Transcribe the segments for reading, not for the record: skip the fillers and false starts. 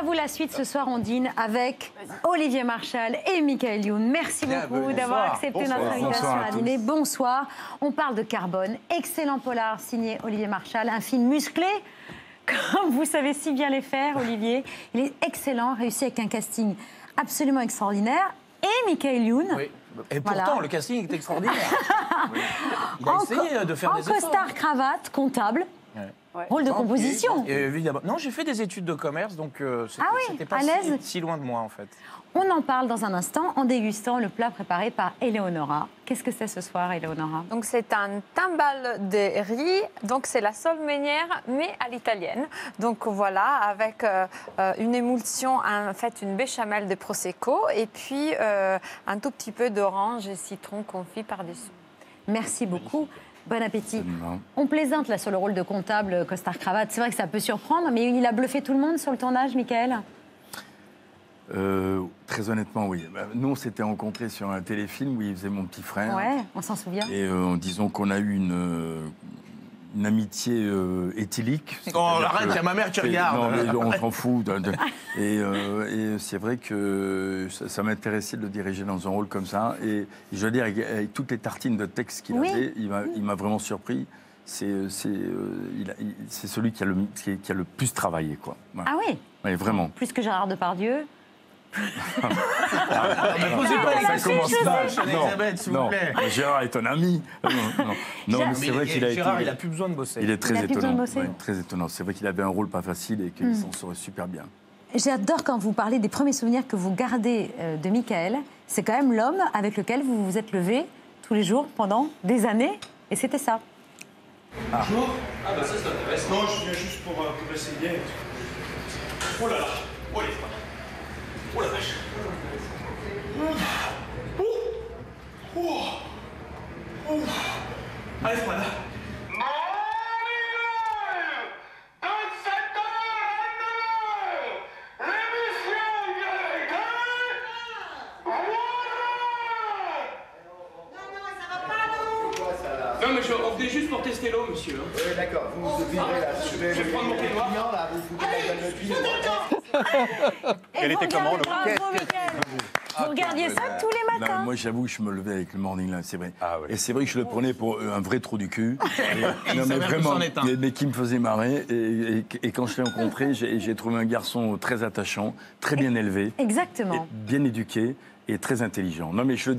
à vous la suite. Ce soir, on dîne avec Olivier Marchal et Michael Youn. Merci beaucoup d'avoir accepté notre invitation à dîner. Bonsoir. On parle de Carbone. Excellent polar signé Olivier Marchal. Un film musclé, comme vous savez si bien les faire, Olivier. Il est excellent, réussi avec un casting absolument extraordinaire. Et Michael Youn. Oui. Et pourtant, le casting est extraordinaire. Il a essayé de faire des efforts. En costard, cravate, comptable. Ouais. Rôle de composition. Évidemment. Non, j'ai fait des études de commerce, donc c'était pas si loin de moi, en fait. On en parle dans un instant en dégustant le plat préparé par Eleonora. Qu'est-ce que c'est ce soir, Eleonora? Donc c'est un timbal de riz, donc c'est la sole meunière, mais à l'italienne. Donc voilà, avec une émulsion, en fait une béchamel de prosecco, et puis un tout petit peu d'orange et citron confit par-dessus. Merci beaucoup. Bon appétit. On plaisante là sur le rôle de comptable, costard-cravate. C'est vrai que ça peut surprendre, mais il a bluffé tout le monde sur le tournage, Michael? Très honnêtement, oui. Nous, on s'était rencontrés sur un téléfilm où il faisait mon petit frère. Ouais, on s'en souvient. Et disons qu'on a eu une amitié éthylique. Oh, arrête, il y a ma mère qui regarde. Non, mais on s'en fout. Et c'est vrai que ça m'intéressait de le diriger dans un rôle comme ça. Et je veux dire, avec toutes les tartines de texte qu'il avait, il m'a vraiment surpris. C'est celui qui a le plus travaillé, quoi. Ouais. Ah oui? Oui, vraiment. Plus que Gérard Depardieu? Ne posez pas ça commence mal. Elisabeth, s'il vous plaît. Gérard est un ami. Non, mais c'est vrai qu'il a Gérard, il n'a plus besoin de bosser. Il est très étonnant. Ouais, très étonnant. C'est vrai qu'il avait un rôle pas facile et qu'il s'en sortait super bien. J'adore quand vous parlez des premiers souvenirs que vous gardez de Michael. C'est quand même l'homme avec lequel vous vous êtes levé tous les jours pendant des années. Et c'était ça. Bonjour. Ah bah ça c'est intéressant. Non, je viens juste pour essayer. Oh là là. Oh les fois. Oh la vache. Allez, voilà. Non mais on venait juste pour tester l'eau, monsieur. Oui, d'accord. Vous vivrez là. Je vais prendre mon peignoir. Là, vous foutez la gueule de cuivre. Elle était comment le Vous regardiez ça tous les matins? Non, moi, j'avoue que je me levais avec le morning là, c'est vrai. Ah, oui. Et c'est vrai que je le prenais pour un vrai trou du cul. Non, mais vraiment, mais qui me faisait marrer. Et quand je l'ai rencontré, j'ai trouvé un garçon très attachant, très bien élevé. Exactement. Bien éduqué et très intelligent. Non, mais je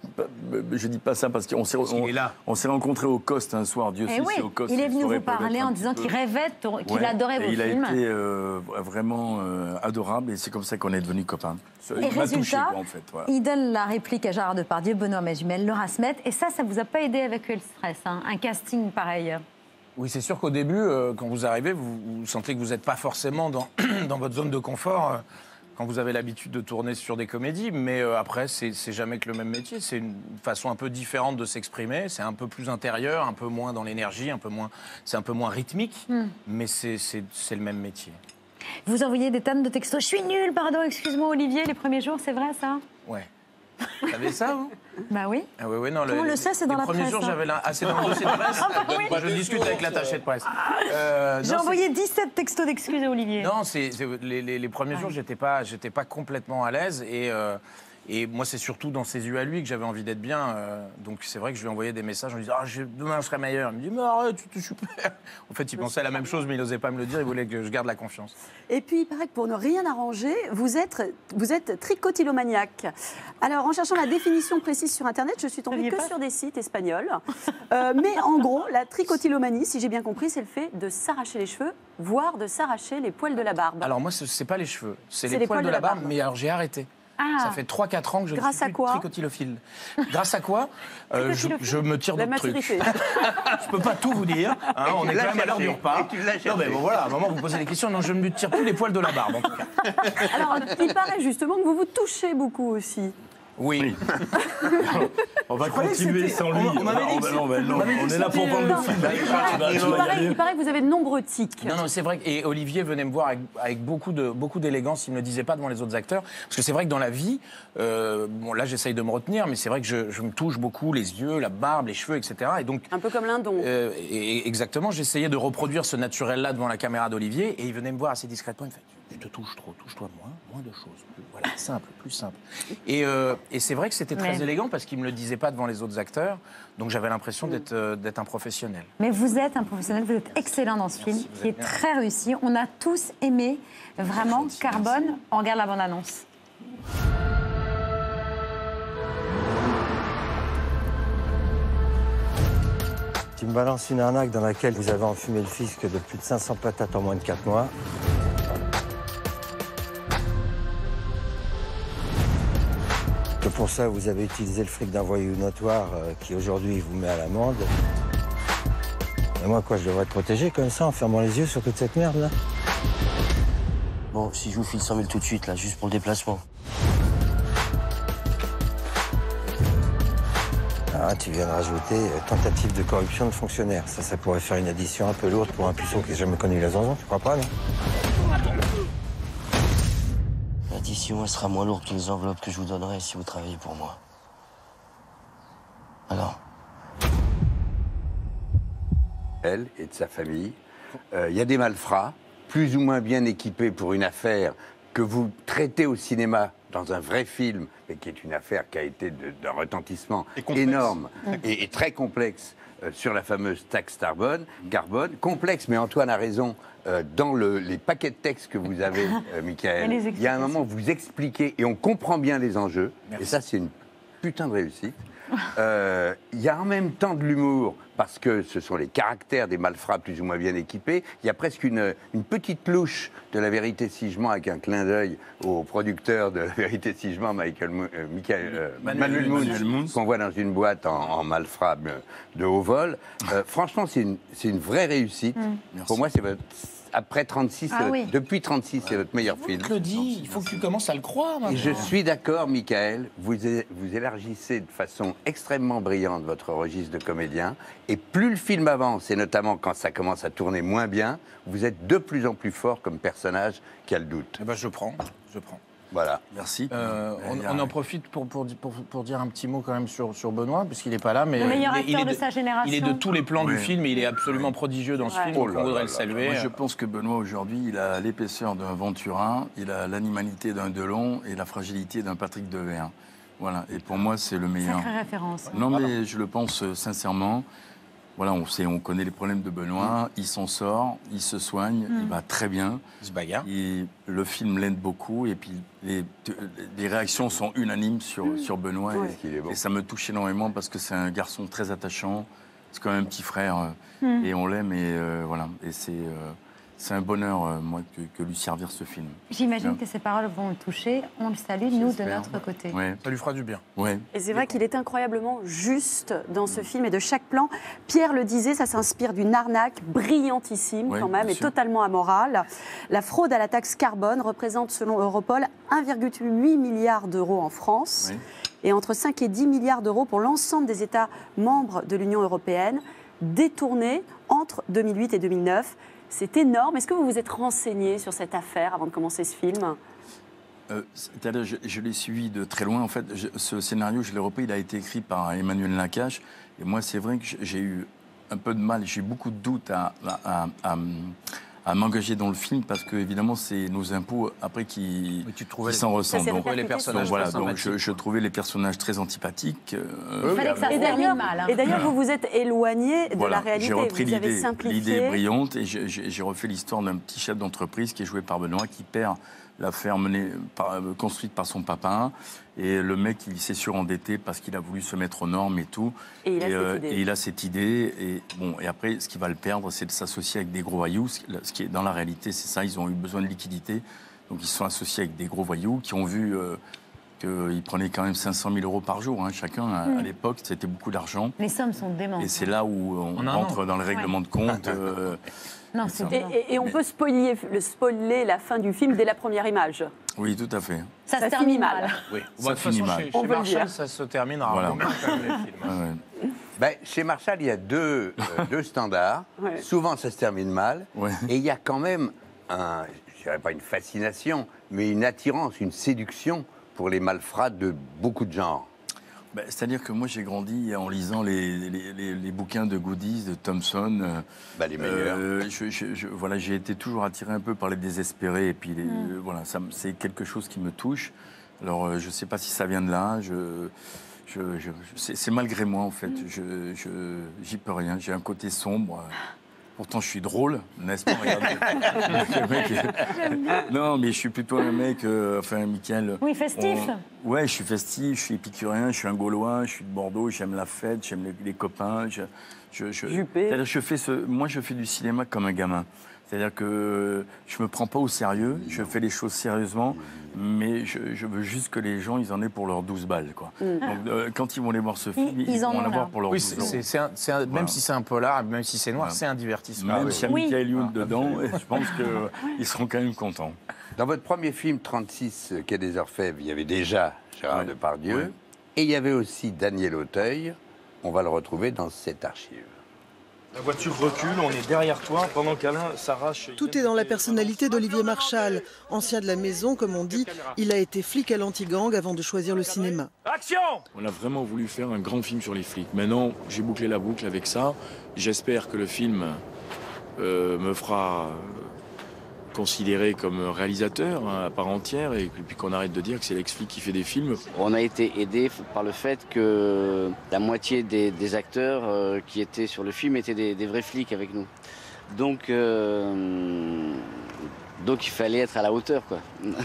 dis pas ça parce qu'on s'est rencontrés au Coste un soir. Dieu sait si au Coste. Il est venu vous parler en disant qu'il rêvait, qu'il adorait vos films. Il a été vraiment adorable et c'est comme ça qu'on est devenus copains. Et il m'a touché, résultat, quoi, en fait. Voilà. il donne la réplique à Gérard Depardieu, Benoît Magimel, Laura Smet. Et ça vous a pas aidé à évacuer le stress, hein, un casting pareil? Oui, c'est sûr qu'au début, quand vous arrivez, vous sentez que vous n'êtes pas forcément dans votre zone de confort. Quand vous avez l'habitude de tourner sur des comédies, mais après, c'est jamais que le même métier. C'est une façon un peu différente de s'exprimer. C'est un peu plus intérieur, un peu moins dans l'énergie, c'est un peu moins rythmique, mais c'est le même métier. Vous envoyez des tonnes de textos. Je suis nulle, pardon, excuse-moi, Olivier, les premiers jours, c'est vrai ça? Ouais. Vous savez ça, vous? Bah oui. Ah oui, non, on le sait, c'est dans la presse. Les premiers jours, j'avais c'est dans le dossier de presse. Moi, je discute avec l'attaché de presse. J'ai envoyé 17 textos d'excuses à Olivier. Non, les premiers jours, j'étais pas complètement à l'aise et moi, c'est surtout dans ses yeux à lui que j'avais envie d'être bien. Donc, c'est vrai que je lui envoyais des messages en lui disant demain, je serai meilleur. Il me dit mais arrête, tu es super. En fait, il pensait à la même chose, mais il n'osait pas me le dire. Il voulait que je garde la confiance. Et puis, il paraît que pour ne rien arranger, vous êtes tricotilomaniaque. Alors, en cherchant la définition précise sur Internet, je suis tombée que sur des sites espagnols. Mais en gros, la tricotilomanie, si j'ai bien compris, c'est le fait de s'arracher les cheveux, voire de s'arracher les poils de la barbe. Alors moi, c'est pas les cheveux, c'est les poils de la barbe. Mais alors, j'ai arrêté. Ça fait 3-4 ans que je ne suis plus tricotilophile. Grâce à quoi? Je me tire d'autres trucs. Je peux pas tout vous dire. Hein, on est quand même à l'heure du repas. Non mais bon voilà, à un moment vous posez des questions. Non, je ne me tire plus les poils de la barbe en tout cas. Alors, il paraît justement que vous vous touchez beaucoup aussi. Oui. On va continuer sans lui. On est là pour vendre le film. Il paraît que vous avez de nombreux tics. Non, c'est vrai. Et Olivier venait me voir avec beaucoup d'élégance. Il ne me le disait pas devant les autres acteurs. Parce que c'est vrai que dans la vie, bon là j'essaye de me retenir, mais c'est vrai que je me touche beaucoup les yeux, la barbe, les cheveux, etc. Et donc, un peu comme Lindon. Exactement. J'essayais de reproduire ce naturel-là devant la caméra d'Olivier. Et il venait me voir assez discrètement. Il me fait je te touche trop, touche-toi moins de choses. Voilà, simple, plus simple. Et c'est vrai que c'était très élégant parce qu'il ne me le disait pas devant les autres acteurs, donc j'avais l'impression d'être un professionnel. Mais vous êtes un professionnel, vous êtes excellent dans ce film, qui est très réussi. On a tous aimé vraiment Carbone. On regarde la bande-annonce. Tu me balances une arnaque dans laquelle vous avez enfumé le fisc de plus de 500 patates en moins de 4 mois. Que pour ça, vous avez utilisé le fric d'un voyou notoire qui aujourd'hui vous met à l'amende. Et moi, quoi, je devrais être protégé comme ça en fermant les yeux sur toute cette merde-là? Bon, si je vous file 100 000 tout de suite, là, juste pour le déplacement. Ah, tu viens de rajouter tentative de corruption de fonctionnaire. Ça pourrait faire une addition un peu lourde pour un puceau qui n'a jamais connu la zanzon, tu crois pas, non? L'addition, elle sera moins lourde que les enveloppes que je vous donnerai si vous travaillez pour moi. Alors? Elle et de sa famille. Il y a des malfrats, plus ou moins bien équipés pour une affaire que vous traitez au cinéma dans un vrai film, mais qui est une affaire qui a été d'un retentissement énorme et très complexe sur la fameuse taxe carbone. Complexe, mais Antoine a raison, dans les paquets de textes que vous avez, Michael, il y a un moment où vous expliquez et on comprend bien les enjeux, et ça c'est une putain de réussite. Il y a en même temps de l'humour, parce que ce sont les caractères des malfrats plus ou moins bien équipés. Il y a presque une petite louche de La Vérité si je mens, avec un clin d'œil au producteur de La Vérité si je mens, Manuel Moon, qu'on voit dans une boîte en malfrat de haut vol. Franchement, c'est une vraie réussite. Pour moi, c'est après 36, depuis 36, c'est votre meilleur film. Je le dis, il faut que tu commences à le croire maintenant. Et je suis d'accord, Michael, vous élargissez de façon extrêmement brillante votre registre de comédien, et plus le film avance, et notamment quand ça commence à tourner moins bien, vous êtes de plus en plus fort comme personnage qui a le doute. Eh ben, je prends. Voilà. Merci. On en profite pour dire un petit mot quand même sur Benoît, puisqu'il n'est pas là. Mais le meilleur acteur de sa génération. Il est de tous les plans du film et il est absolument prodigieux dans ce film. On voudrait le saluer. Moi, je pense que Benoît, aujourd'hui, il a l'épaisseur d'un Venturin, il a l'animalité d'un Delon et la fragilité d'un Patrick Devers. Voilà. Et pour moi, c'est le meilleur. Sacrée référence. Non, mais je le pense sincèrement. Voilà, on connaît les problèmes de Benoît, il s'en sort, il se soigne, il va très bien. Il se bagarre. Le film l'aide beaucoup et puis les réactions sont unanimes sur Benoît. Et ça me touche énormément parce que c'est un garçon très attachant, c'est quand même un petit frère et on l'aime et voilà. Et c'est un bonheur, moi, que lui servir ce film. J'imagine que ces paroles vont le toucher. On le salue, nous, de notre côté. Ouais. Ça lui fera du bien. Ouais. Et c'est vrai qu'il est incroyablement juste dans ce film et de chaque plan. Pierre le disait, ça s'inspire d'une arnaque brillantissime quand même et totalement amorale. La fraude à la taxe carbone représente, selon Europol, 1,8 milliard d'euros en France et entre 5 et 10 milliards d'euros pour l'ensemble des États membres de l'Union européenne, détournés entre 2008 et 2009. C'est énorme. Est-ce que vous vous êtes renseigné sur cette affaire avant de commencer ce film? Je l'ai suivi de très loin. En fait, ce scénario, je l'ai repris, il a été écrit par Emmanuel Nakache. Et moi, c'est vrai que j'ai eu un peu de mal, j'ai eu beaucoup de doutes à m'engager dans le film parce que, évidemment, c'est nos impôts après qui s'en ressentent. Donc, les personnages je trouvais les personnages très antipathiques. Il fallait que ça se termine mal. Et d'ailleurs, vous vous êtes éloigné de la réalité. J'ai repris l'idée brillante et j'ai refait l'histoire d'un petit chef d'entreprise qui est joué par Benoît, qui perd la ferme construite par son papa. Et le mec, il s'est surendetté parce qu'il a voulu se mettre aux normes et tout. Et il a cette idée. Et après, ce qui va le perdre, c'est de s'associer avec des gros voyous. Ce qui est dans la réalité, c'est ça. Ils ont eu besoin de liquidité. Donc, ils se sont associés avec des gros voyous qui ont vu qu'ils prenaient quand même 500 000 euros par jour. Chacun, à l'époque, c'était beaucoup d'argent. Les sommes sont démentes. Et c'est là où on rentre dans le règlement de compte. Non, et on peut spoiler la fin du film dès la première image. Oui, tout à fait. Ça se termine mal. Oui. Ça finit mal. Chez Marshall, ça se termine rarement comme les films. Chez Marshall, il y a deux standards. Souvent, ça se termine mal. Et il y a quand même, je ne dirais pas une fascination, mais une attirance, une séduction pour les malfrats de beaucoup de genres. C'est-à-dire que moi, j'ai grandi en lisant les bouquins de Goodies, de Thompson. Les meilleurs. Voilà, j'ai été toujours attiré un peu par les désespérés. Et puis, voilà, c'est quelque chose qui me touche. Alors, je ne sais pas si ça vient de là. C'est malgré moi, en fait. J'y peux rien. J'ai un côté sombre. Pourtant, je suis drôle, n'est-ce pas? Non, mais je suis plutôt un mec, Mickaël... Oui, festif. Ouais, je suis festif, je suis épicurien, je suis un Gaulois, je suis de Bordeaux, j'aime la fête, j'aime les copains. C'est-à-dire, moi, je fais du cinéma comme un gamin. C'est-à-dire que je me prends pas au sérieux, je fais les choses sérieusement, mais je veux juste que les gens, ils en aient pour leurs 12 balles, quoi. Donc, quand ils vont aller voir ce film, ils vont en avoir pour leurs 12 balles. Même si c'est un polar, même si c'est noir, c'est un divertissement. Même s'il y a Michael Youn dedans, je pense qu'ils seront quand même contents. Dans votre premier film, 36, Quai des Orfèvres, il y avait déjà Gérard Depardieu, et il y avait aussi Daniel Auteuil. On va le retrouver dans cette archive. La voiture recule, on est derrière toi, pendant qu'Alain s'arrache... Tout est dans la personnalité d'Olivier Marchal. Ancien de la maison, comme on dit, il a été flic à l'anti-gang avant de choisir le cinéma. Action! On a vraiment voulu faire un grand film sur les flics. Maintenant, j'ai bouclé la boucle avec ça. J'espère que le film me fera considéré comme réalisateur à part entière et puis qu'on arrête de dire que c'est l'ex-flic qui fait des films. On a été aidé par le fait que la moitié des acteurs qui étaient sur le film étaient des vrais flics avec nous. Donc il fallait être à la hauteur, quoi.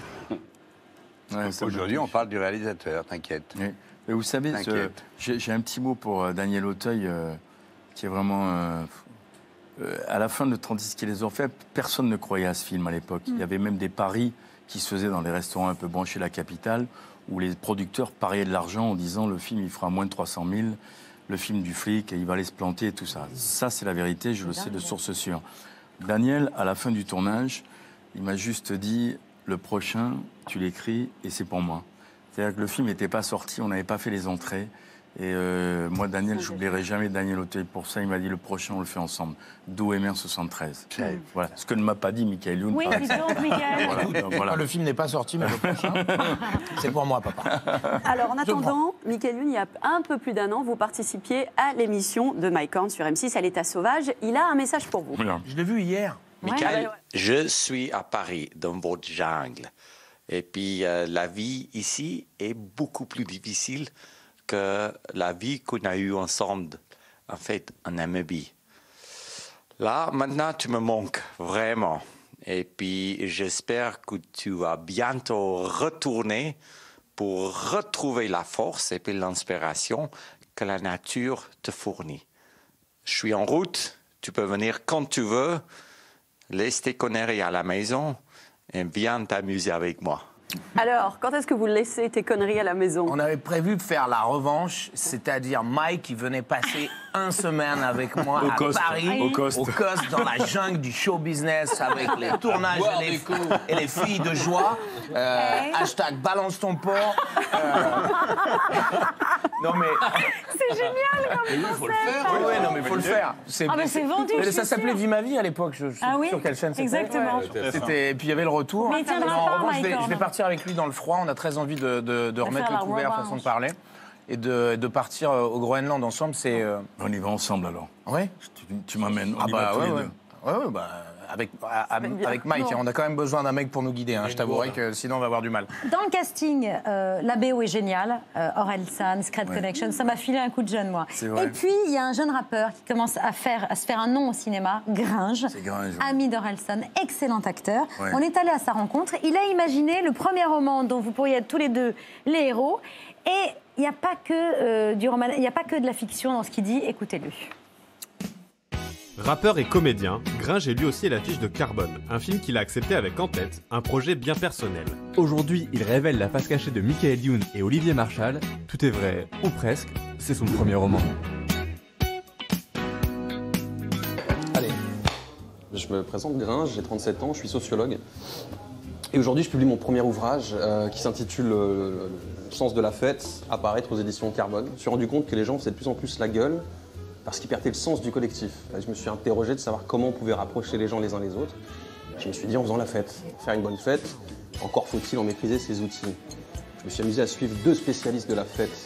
Aujourd'hui, on parle du réalisateur, t'inquiète. Oui. Mais vous savez, j'ai un petit mot pour Daniel Auteuil qui est vraiment... à la fin de 36 Quai des Orfèvres, personne ne croyait à ce film à l'époque. Il y avait même des paris qui se faisaient dans les restaurants un peu branchés de la capitale, où les producteurs pariaient de l'argent en disant le film il fera moins de 300 000, le film du flic, il va aller se planter et tout ça. Ça, c'est la vérité, je le sais de source sûre. Daniel, à la fin du tournage, il m'a juste dit le prochain, tu l'écris et c'est pour moi. C'est-à-dire que le film n'était pas sorti, on n'avait pas fait les entrées. Et moi, Daniel, je n'oublierai jamais Daniel Auteuil pour ça. Il m'a dit le prochain, on le fait ensemble. D'où Emer 73. Voilà. Ce que ne m'a pas dit Michael Youn. Oui, dis donc, Michael. Voilà. Le film n'est pas sorti, mais le prochain, c'est pour moi, papa. Alors, en attendant, Michael Youn, il y a un peu plus d'1 an, vous participiez à l'émission de Mike Horn sur M6 à l'état sauvage. Il a un message pour vous. Voilà. Je l'ai vu hier. Michael, je suis à Paris, dans votre jungle. Et puis, la vie ici est beaucoup plus difficile que la vie qu'on a eue ensemble, en fait, en Namibie. Là, maintenant, tu me manques, vraiment. Et puis, j'espère que tu vas bientôt retourner pour retrouver la force et puis l'inspiration que la nature te fournit. Je suis en route, tu peux venir quand tu veux, laisse tes conneries à la maison et viens t'amuser avec moi. Alors, quand est-ce que vous laissez tes conneries à la maison? On avait prévu de faire la revanche, c'est-à-dire Mike qui venait passer 1 semaine avec moi à Paris, au Coste, dans la jungle du show business avec les tournages et les filles de joie. Hashtag balance ton port. Non mais... C'est génial comme il faut le faire. Oui, non mais il faut le faire. Mais c'est vendu. Ça s'appelait Vie ma vie à l'époque. Je sais plus sur quelle chaîne c'était. Exactement. Et puis il y avait le retour. Mais il tiendra en pas, revanche, Mike je vais partir avec lui dans le froid. On a très envie de remettre le couvert, façon de parler, et de partir au Groenland ensemble. On y va ensemble alors. Oui. Tu m'amènes. On y va tous les deux. Ouais, avec Mike, on a quand même besoin d'un mec pour nous guider. Je t'avouerai que sinon on va avoir du mal. Dans le casting, la BO est géniale. Orelsan, Secret Connection, ça m'a filé un coup de jeune, moi. Et puis, il y a un jeune rappeur qui commence à se faire un nom au cinéma, Gringe. Ami d'Orelsan, excellent acteur. On est allé à sa rencontre. Il a imaginé le premier roman dont vous pourriez être tous les deux les héros. Et il n'y a pas que du roman, il n'y a pas que de la fiction dans ce qu'il dit. Écoutez-le. Rappeur et comédien, Gringe est lui aussi à l'affiche de Carbone, un film qu'il a accepté avec en tête, un projet bien personnel. Aujourd'hui, il révèle la face cachée de Michael Youn et Olivier Marchal. Tout est vrai, ou presque, c'est son premier roman. Allez, je me présente Gringe, j'ai 37 ans, je suis sociologue. Et aujourd'hui, je publie mon premier ouvrage qui s'intitule Le sens de la fête, à paraître aux éditions Carbone. Je me suis rendu compte que les gens faisaient de plus en plus la gueule parce qu'ils perdaient le sens du collectif. Je me suis interrogé de savoir comment on pouvait rapprocher les gens les uns les autres. Je me suis dit en faisant la fête, faire une bonne fête, encore faut-il en maîtriser ses outils. Je me suis amusé à suivre 2 spécialistes de la fête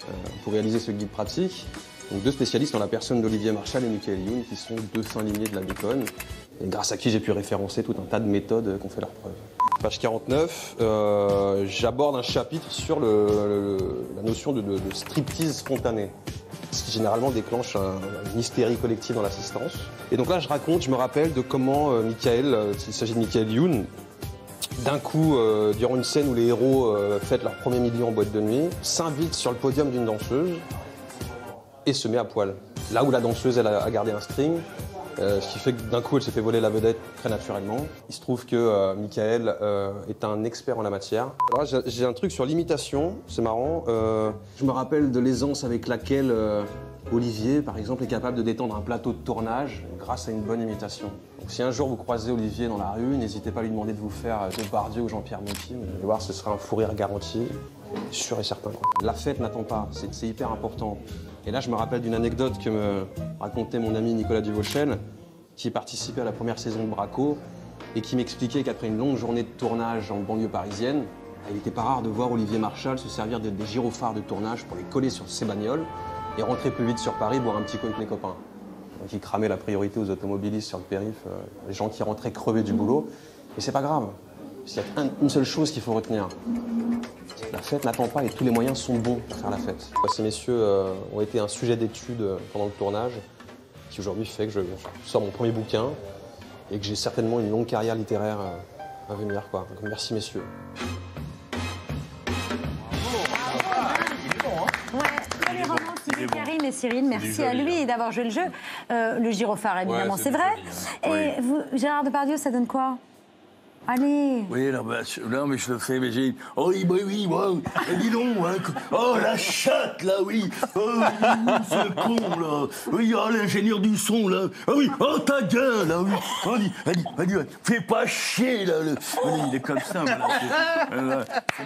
pour réaliser ce guide pratique. Donc 2 spécialistes en la personne d'Olivier Marchal et Michael Youn, qui sont 2 fins limiers de la bacon, et grâce à qui j'ai pu référencer tout un tas de méthodes qui ont fait leurs preuves. Page 49, j'aborde un chapitre sur la notion de striptease spontané, ce qui généralement déclenche une hystérie collective dans l'assistance. Et donc là, je me rappelle de comment Michael, s'il s'agit de Michael Youn, d'un coup, durant une scène où les héros fêtent leur premier million en boîte de nuit, s'invite sur le podium d'une danseuse et se met à poil. Là où la danseuse, elle a gardé un string, ce qui fait que d'un coup, elle s'est fait voler la vedette très naturellement. Il se trouve que Michael est un expert en la matière. Alors, j'ai un truc sur l'imitation, c'est marrant. Je me rappelle de l'aisance avec laquelle Olivier, par exemple, est capable de détendre un plateau de tournage grâce à une bonne imitation. Donc, si un jour vous croisez Olivier dans la rue, n'hésitez pas à lui demander de vous faire Depardieu ou Jean-Pierre Mocky. Vous allez voir, ce sera un fou rire garanti, sûr et certain. La fête n'attend pas, c'est hyper important. Et là, je me rappelle d'une anecdote que me racontait mon ami Nicolas Duvauchel, qui participait à la première saison de Braco, et qui m'expliquait qu'après une longue journée de tournage en banlieue parisienne, il n'était pas rare de voir Olivier Marchal se servir des gyrophares de tournage pour les coller sur ses bagnoles et rentrer plus vite sur Paris, boire un petit coup avec les copains. Donc il cramait la priorité aux automobilistes sur le périph', les gens qui rentraient crevés du boulot. Et c'est pas grave, parce qu'il y a une seule chose qu'il faut retenir. La fête n'attend pas et tous les moyens sont bons pour faire la fête. Ces messieurs ont été un sujet d'étude pendant le tournage, qui aujourd'hui fait que je sors mon premier bouquin et que j'ai certainement une longue carrière littéraire à venir. Donc, merci messieurs. Karine et Cyril, merci à lui d'avoir joué le jeu. Le gyrophare, évidemment, c'est vrai. Et vous, Gérard Depardieu, ça donne quoi? Allez. Oui, non, mais je le fais, mais j'ai... Oh oui, oui, wow. Dis donc, hein. Oh, la chatte, là, oui. Oh, ce con, là. Oui, oh, l'ingénieur du son, là. Ah oui, oh, ta gueule, là, oui. Oh, allez, fais pas chier, là. Il est comme ça, voilà.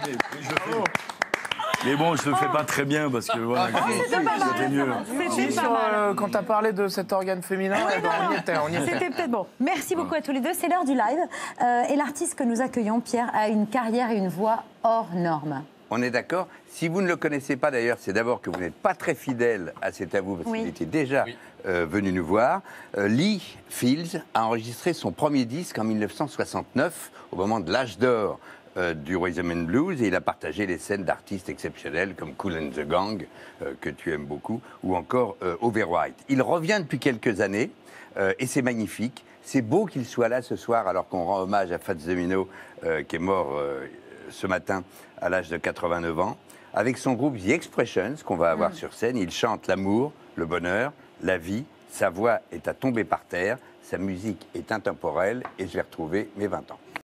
Mais bon, je le fais pas très bien parce que voilà. C'était mieux. Quand tu as parlé de cet organe féminin, on y était. C'était peut-être bon. Merci beaucoup à tous les deux. C'est l'heure du live. Et l'artiste que nous accueillons, Pierre, a une carrière et une voix hors norme. On est d'accord. Si vous ne le connaissez pas d'ailleurs, c'est d'abord que vous n'êtes pas très fidèle à cet avou parce qu'il était déjà venu nous voir. Lee Fields a enregistré son premier disque en 1969, au moment de l'âge d'or du Rhythm and Blues, et il a partagé les scènes d'artistes exceptionnels comme Kool and the Gang, que tu aimes beaucoup, ou encore Overwhite. Il revient depuis quelques années et c'est magnifique. C'est beau qu'il soit là ce soir alors qu'on rend hommage à Fats Domino qui est mort ce matin à l'âge de 89 ans. Avec son groupe The Expressions qu'on va avoir sur scène, il chante l'amour, le bonheur, la vie. Sa voix est à tomber par terre, sa musique est intemporelle et je vais retrouver mes 20 ans.